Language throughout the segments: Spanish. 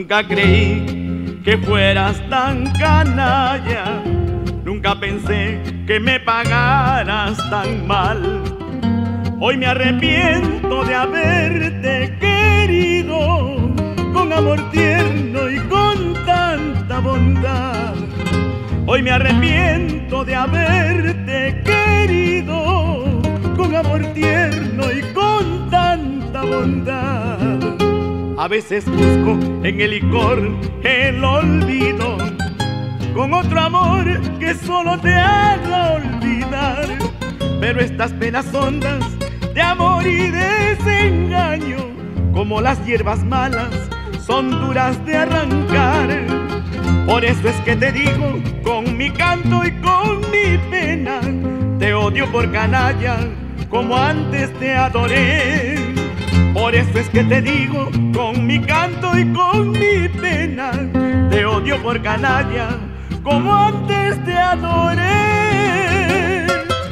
Nunca creí que fueras tan canalla, nunca pensé que me pagaras tan mal. Hoy me arrepiento de haberte querido con amor tierno y con tanta bondad. Hoy me arrepiento de haberte querido con amor tierno y con tanta bondad. A veces busco en el licor el olvido, con otro amor que solo te haga olvidar. Pero estas penas hondas de amor y desengaño, como las hierbas malas, son duras de arrancar. Por eso es que te digo, con mi canto y con mi pena, te odio por canalla, como antes te adoré. Por eso es que te digo, con mi canto y con mi pena, te odio por canalla, como antes te adoré.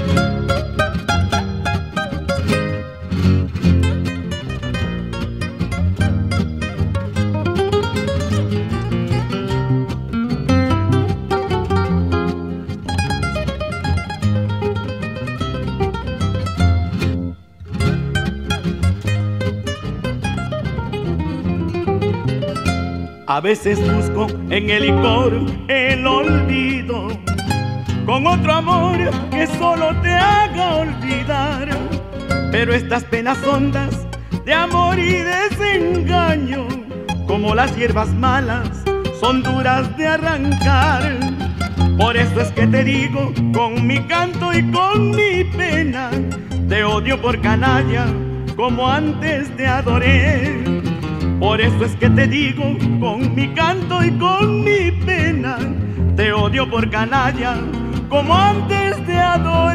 A veces busco en el licor el olvido, con otro amor que solo te haga olvidar. Pero estas penas hondas de amor y desengaño, como las hierbas malas, son duras de arrancar. Por eso es que te digo, con mi canto y con mi pena, te odio por canalla, como antes te adoré. Por eso es que te digo, con mi canto y con mi pena, te odio por canalla, como antes te adoré.